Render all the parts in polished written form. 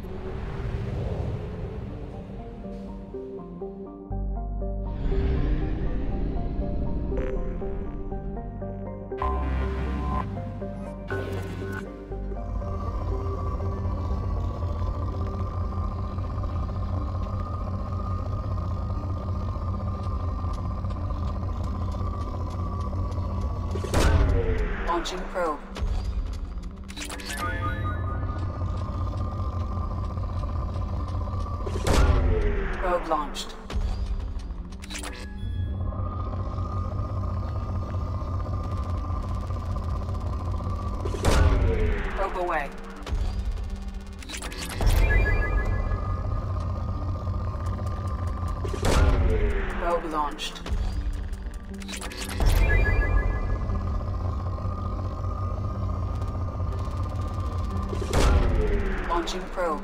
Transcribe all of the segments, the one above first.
Launching probe. Probe launched. Probe away. Probe launched. Launching probe.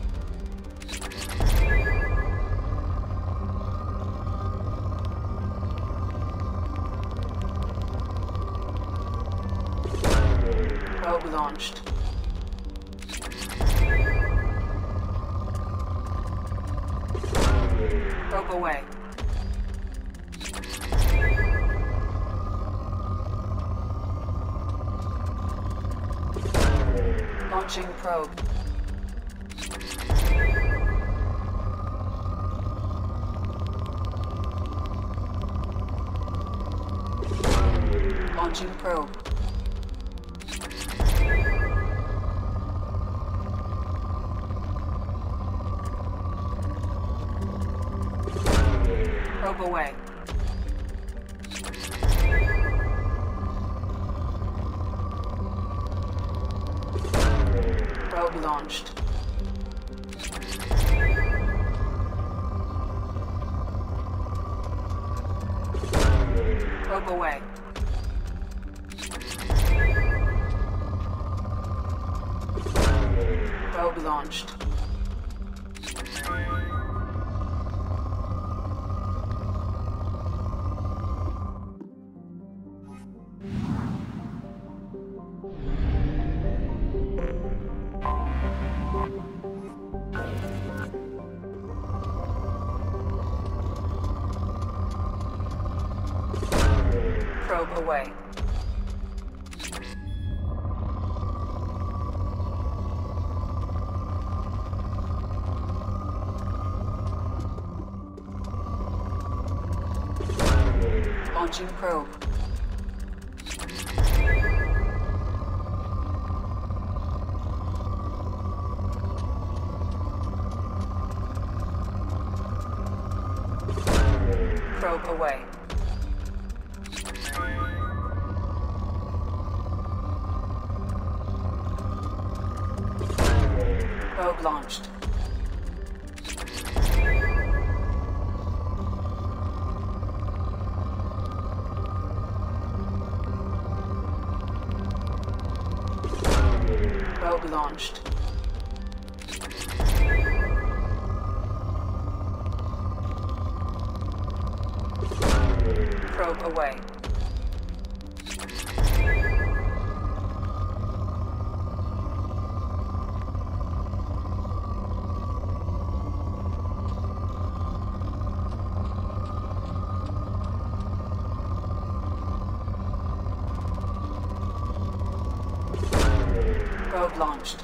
Probe launched. Probe away. Launching probe. Launching probe. Probe away. Probe launched. Probe away. Probe launched. Probe away. Launching probe. Probe away. Probe launched. Probe launched. Probe away. Probe launched.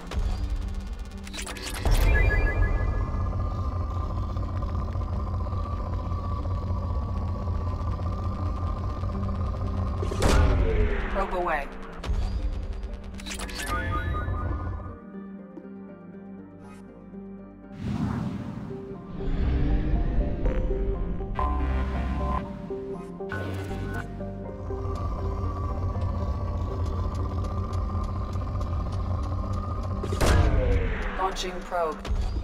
Probe away. Launching probe.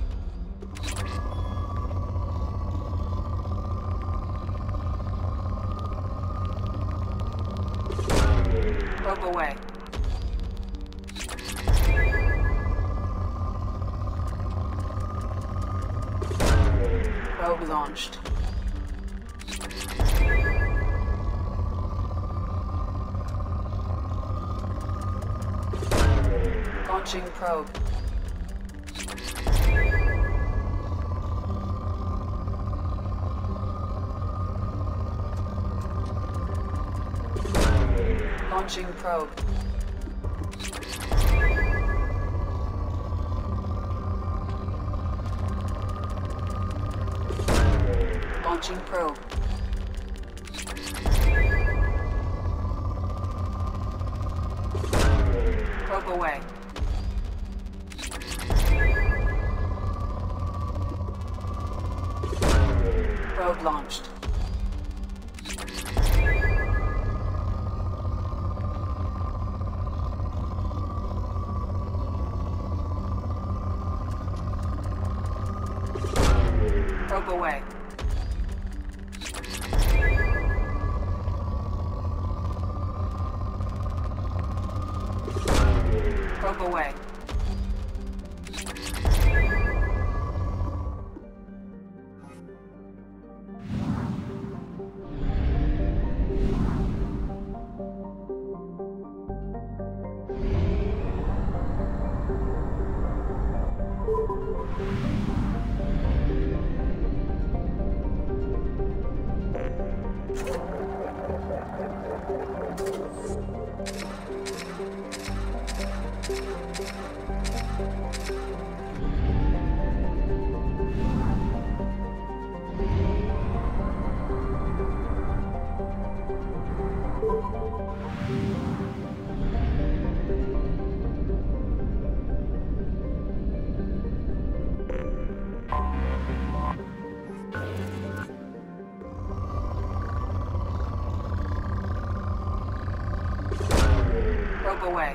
Probe away. Probe launched. Launching probe. Launching probe. Launching probe. Probe away. Probe launched. Probe away. Probe away. Probe away.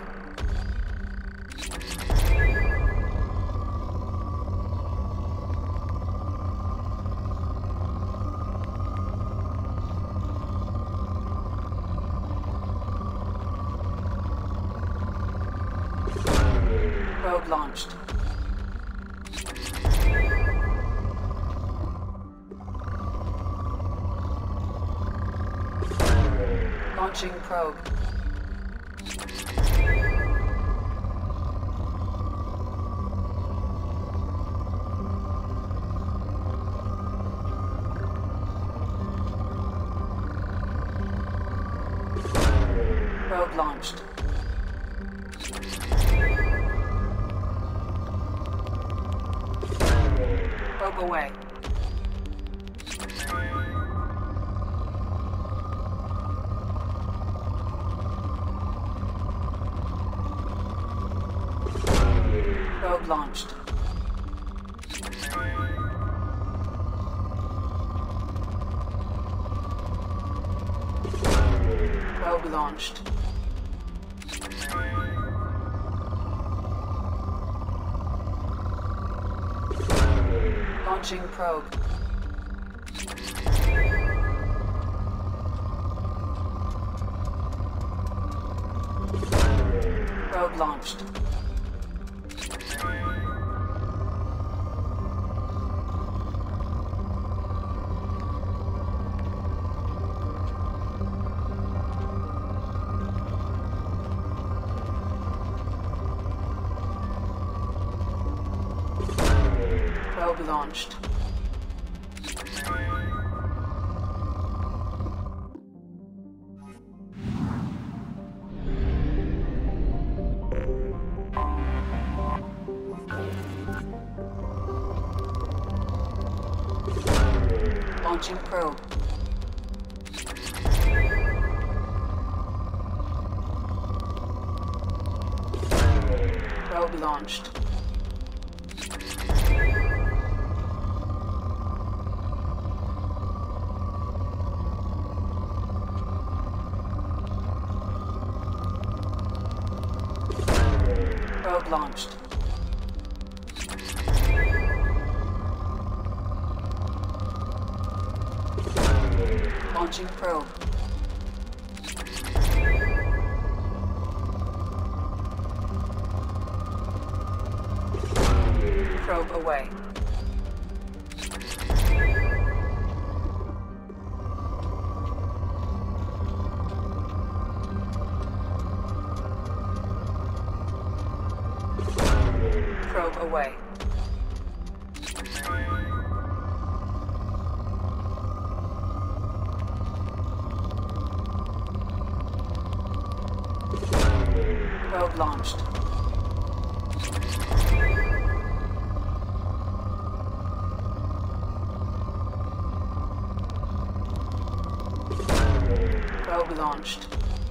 Probe launched. Launching probe. Probe launched. Probe away. Probe launched. Probe launched. Launching probe. Probe launched. Probe launched. Launching probe. Probe launched. Probe launched. Launching probe. Probe away. Probe away. launched. Probe launched.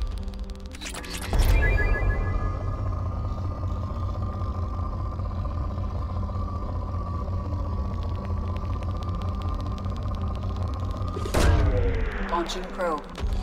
Launching probe.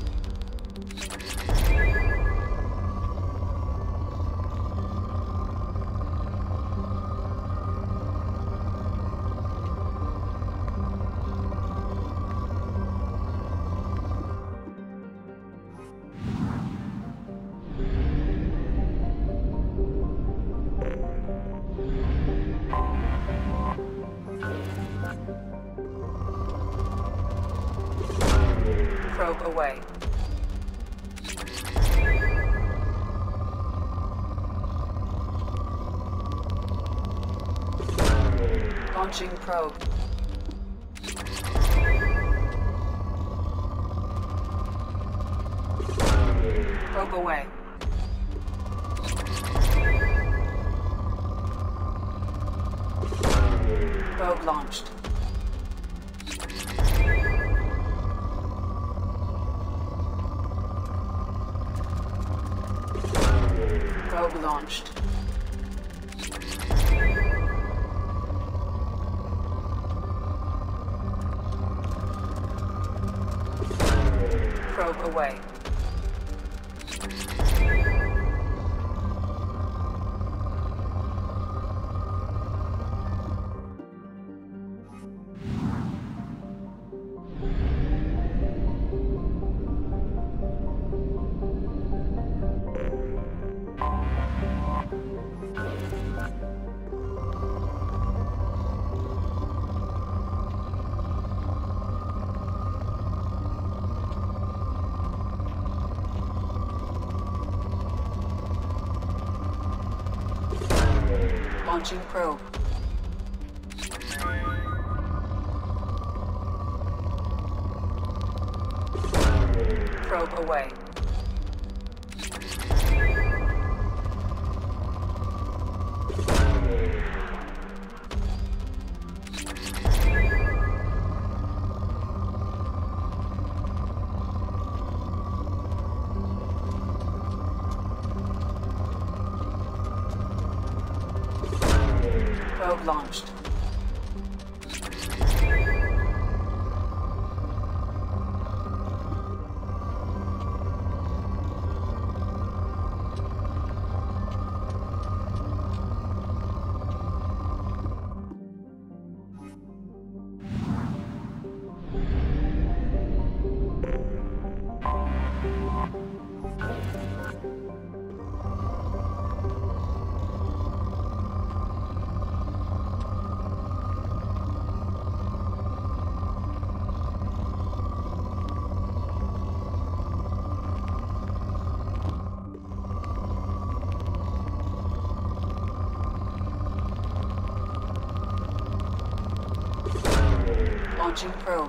Probe away. Launching probe. Probe away. Probe launched. Probe launched. Probe away. Launching probe. Probe away. Probe launched. Launching probe.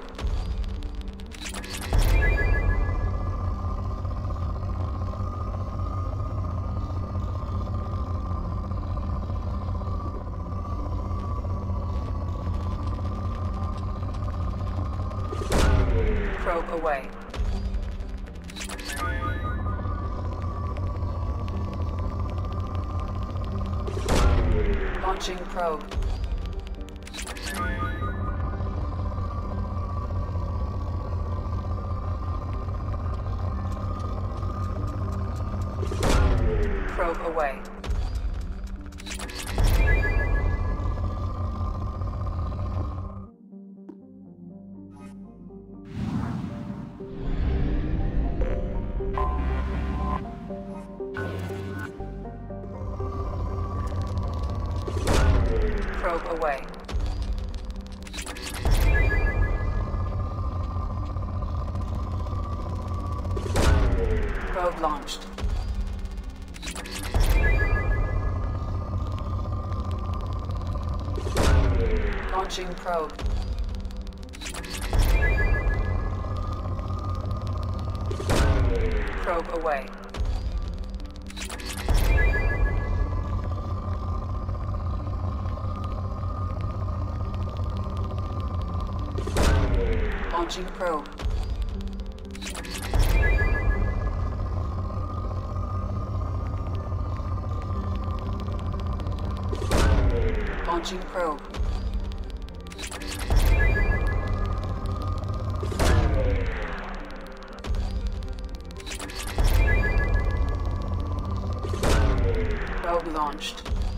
Probe away. Launching probe. Probe away. Probe away. Probe launched. Launching probe. Probe away. Launching probe. Launching probe. Probe launched.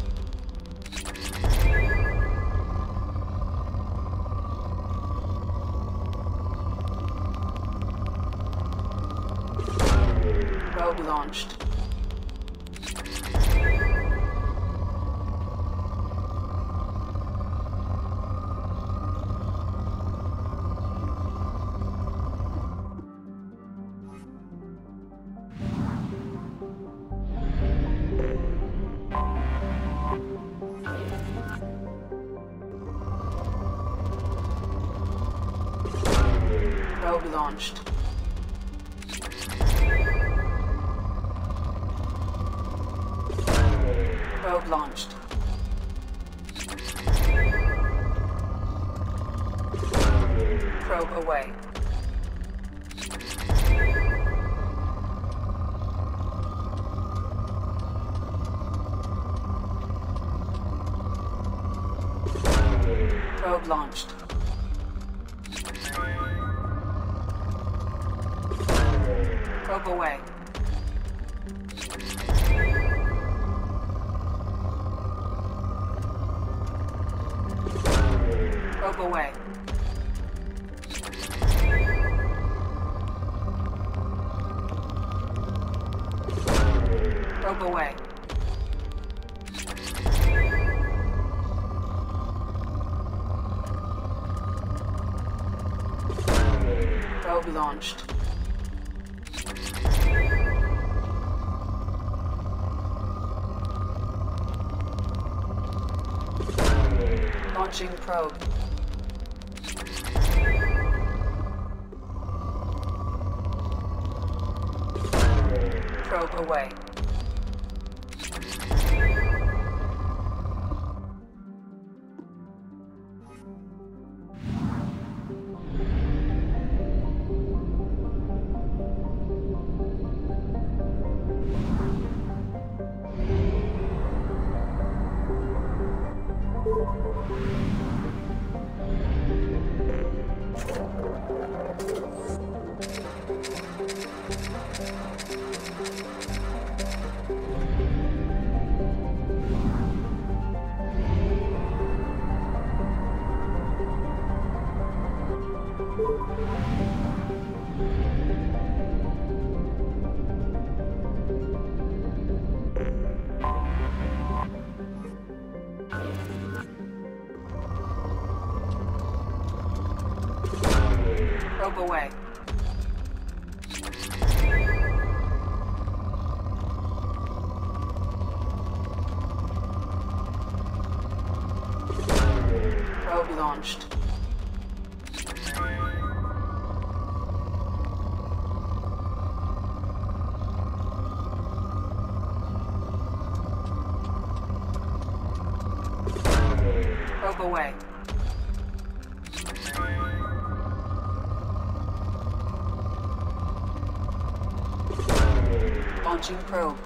Probe launched. Probe launched. Probe launched. Probe away. Probe launched. Probe away. Probe away. Probe away. Probe launched. Launching probe. Probe away. Probe away. Probe launched. Probe away. Launching probe.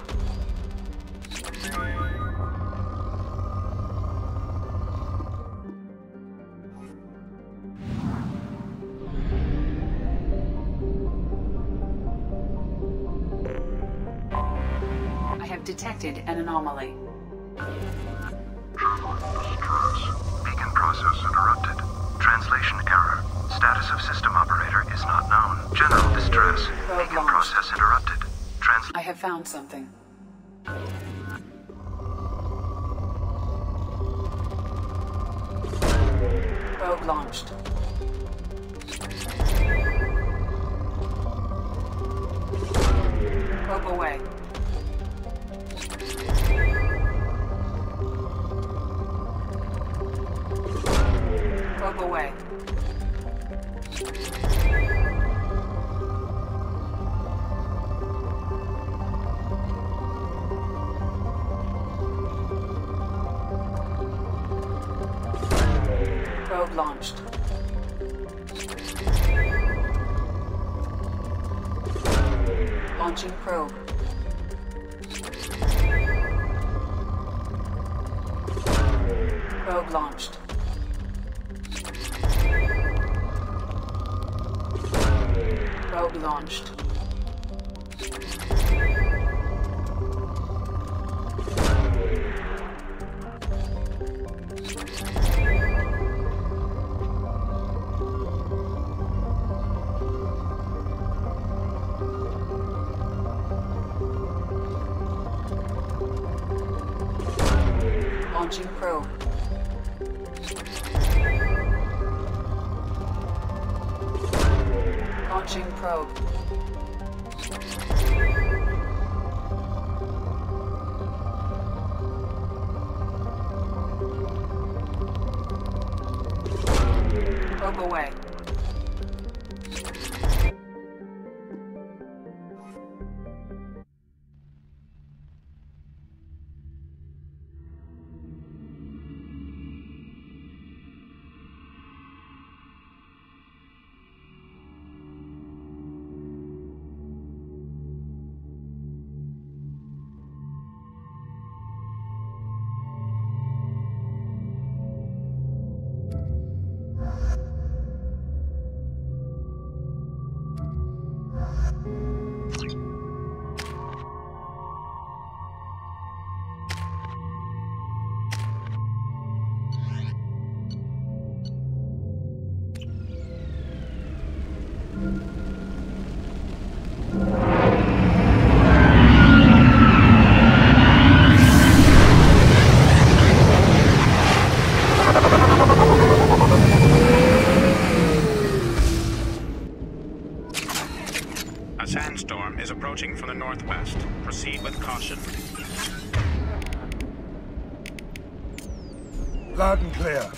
I have detected an anomaly. Beacon process interrupted. Translation error. Status of system operator is not known. General distress. Beacon process interrupted. I have found something. Probe launched. Probe away. Probe away. Probe launched. Launching probe. Probe launched. Probe launched. Launching probe. Launching probe. Probe away. A sandstorm is approaching from the northwest. Proceed with caution. Loud and clear.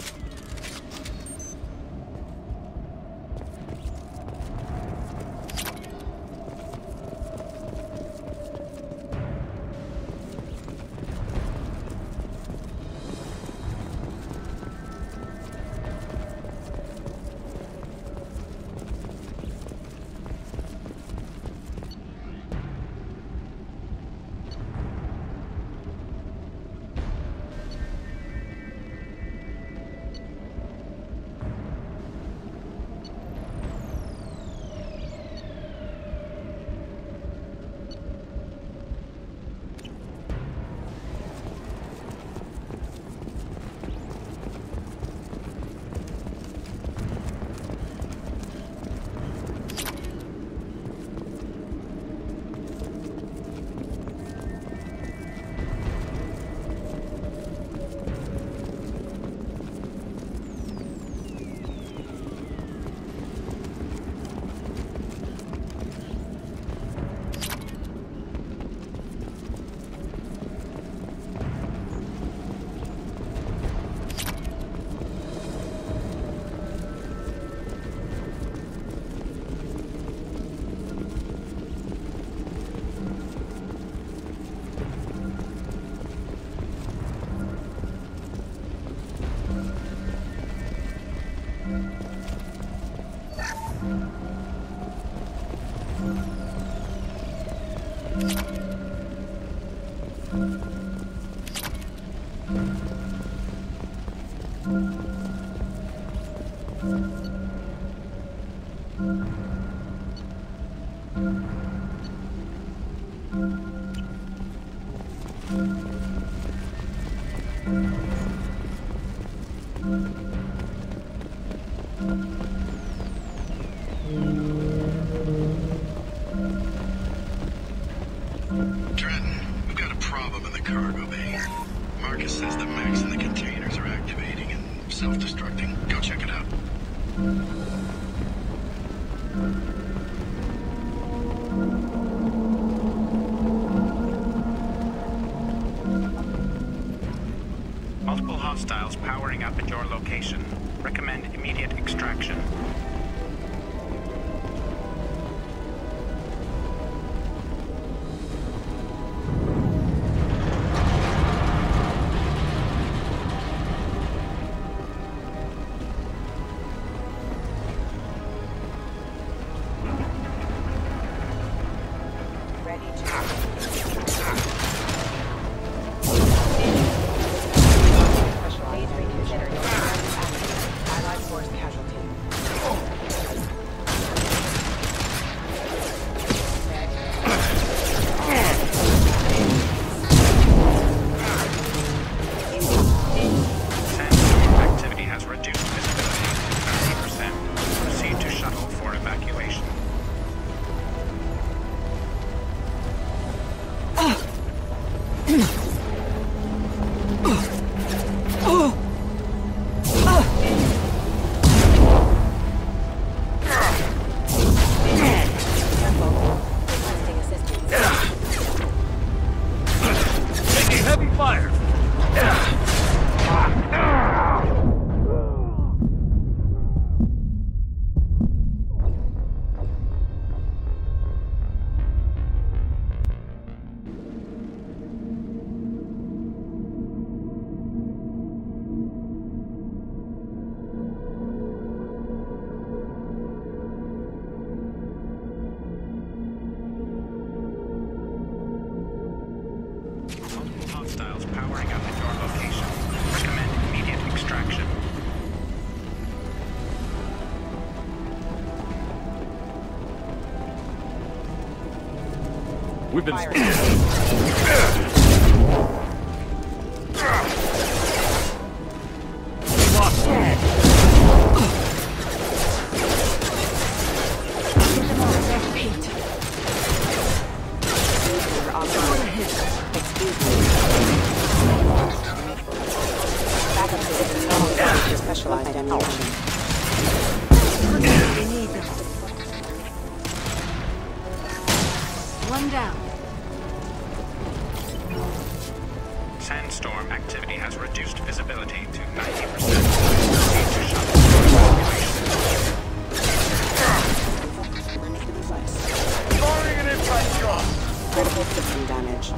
Multiple hostiles powering up at your location. Recommend immediate extraction. We've been... Lost. Specialized ammunition. We need them. One down. Sandstorm activity has reduced visibility to 90%. Proceed to shuttle evacuation. Firing an impact shot! Critical system damage.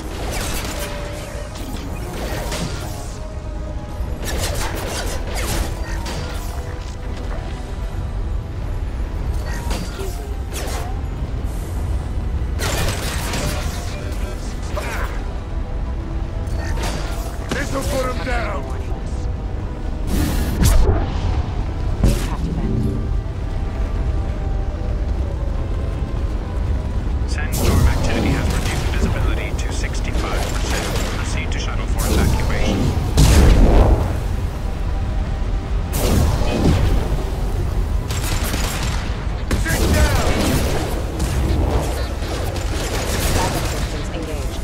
Sandstorm activity has reduced visibility to 65%. Proceed to shuttle for evacuation. Sit down! Backup systems engaged.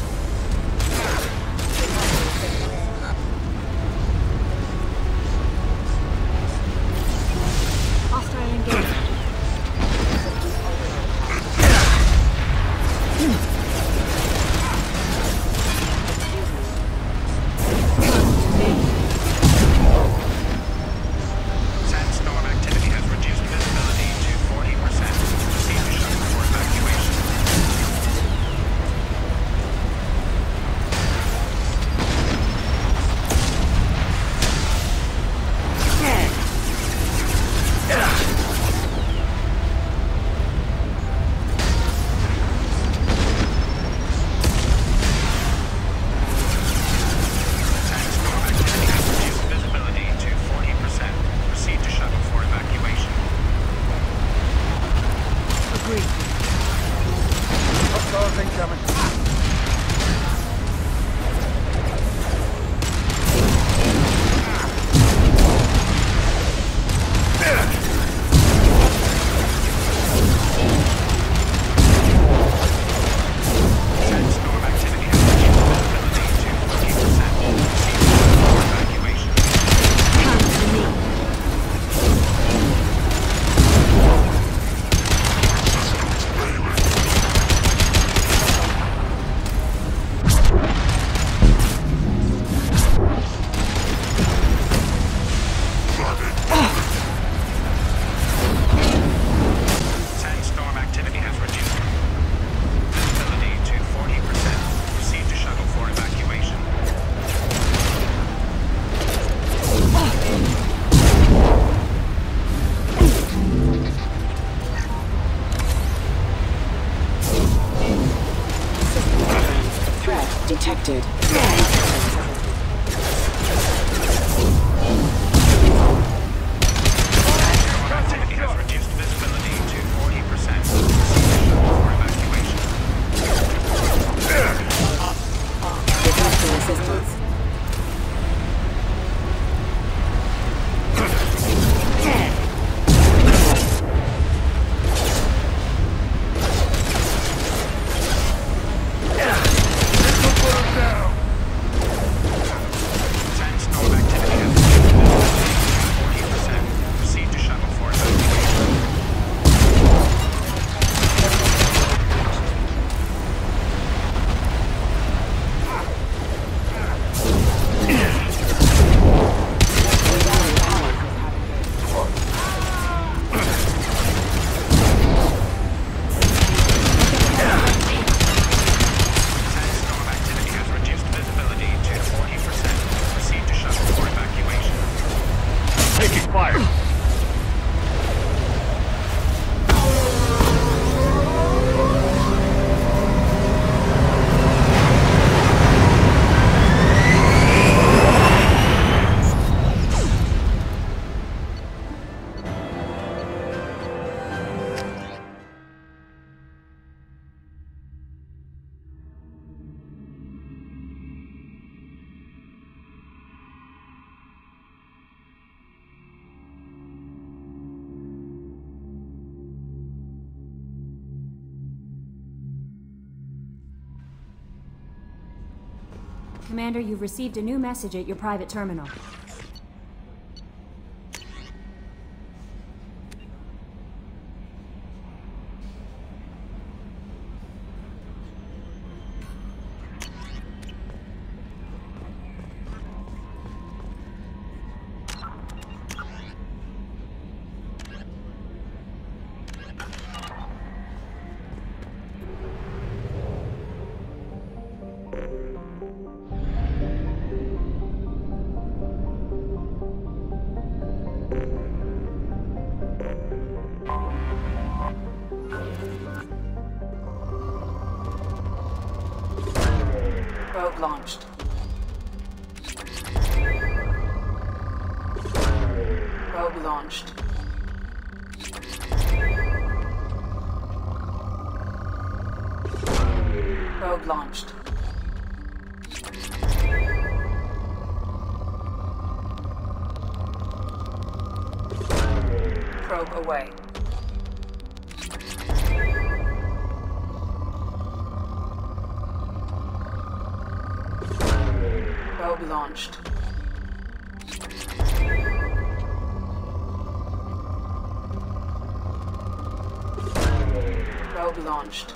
Hostile engaged. Sandstorm activity has reduced visibility to 40%. Proceed to shuttle for evacuation. Sandstorm activity has reduced visibility to 40%. Proceed to shuttle for evacuation. Agreed. Hostiles incoming. Sandstorm activity has reduced visibility to 40%. Proceed to shuttle for evacuation. Come to me. Sandstorm activity has reduced visibility to 40%. Proceed to shuttle for evacuation. Threat detected. Sandstorm activity has reduced visibility to 40%. Proceed to shuttle for evacuation. Requesting assistance. Sandstorm activity has reduced visibility to 40%. Proceed to shuttle for evacuation. Sandstorm activity has reduced visibility to 40%. Proceed to shuttle for evacuation. Taking fire! Commander, you've received a new message at your private terminal. Probe launched. Probe launched. Probe launched. Probe away. Probe launched. Probe launched.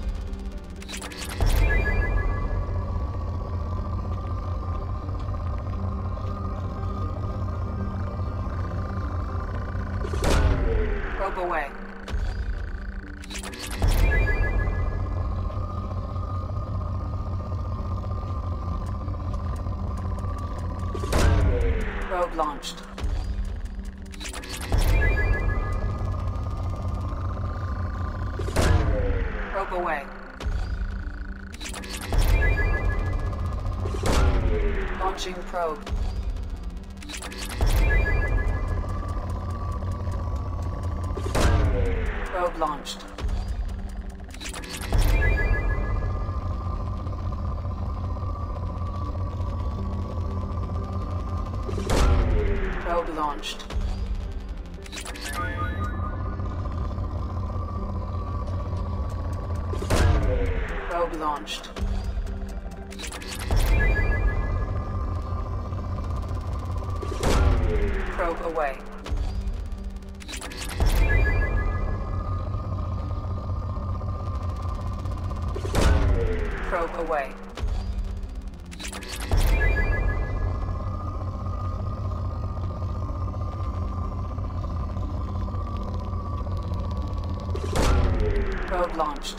Probe away. Probe launched. Probe away. Launching probe. Probe launched. Probe launched. Probe launched. Probe away. Probe away. Probe launched.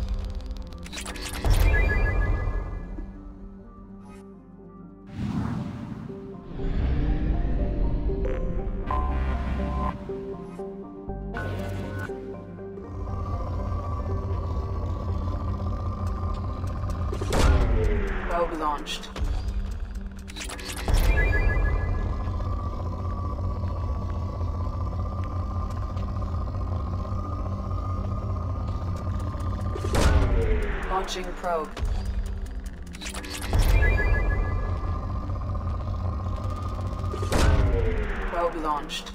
Probe launched. Launching probe. Probe launched.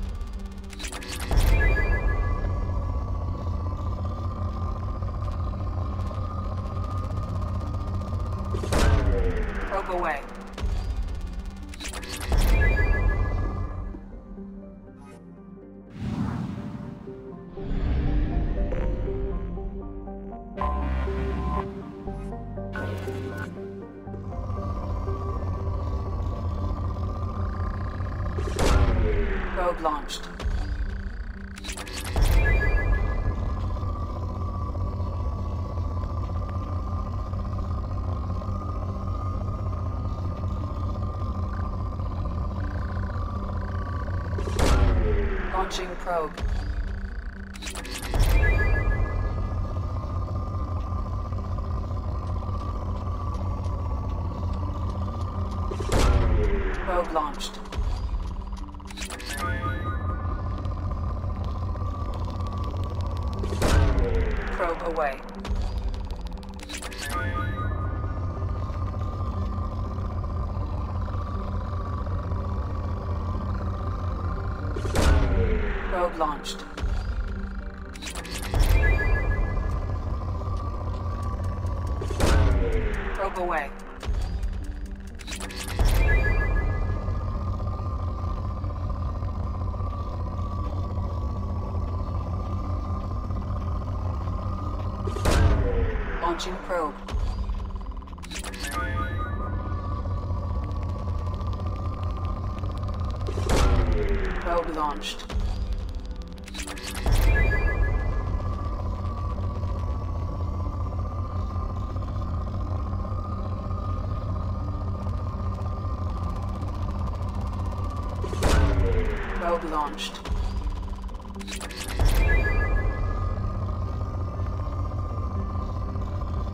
Probe away. Probe launched. Launching probe. Probe launched. Probe away. Probe launched. Probe away. Launching probe. Probe launched. Probe launched.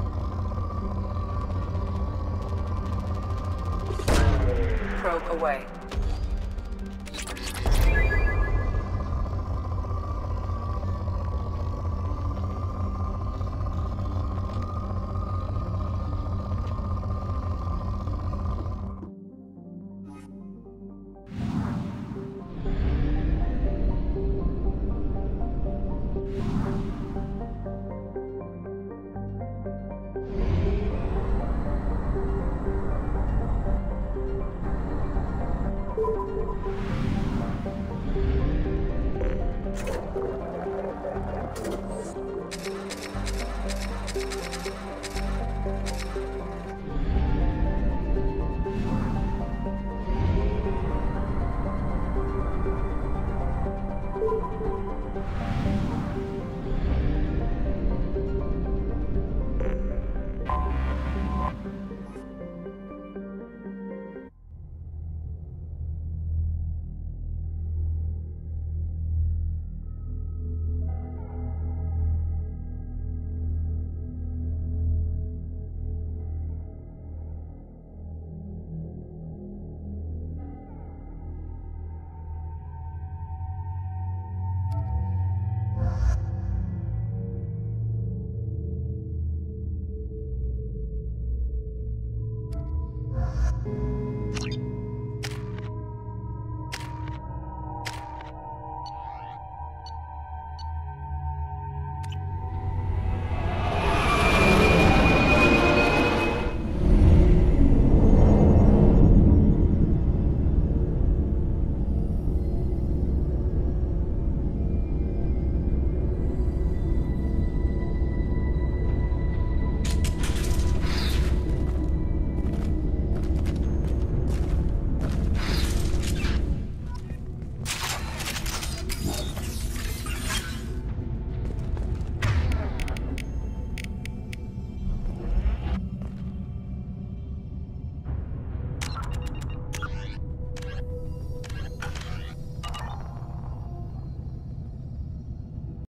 Probe away.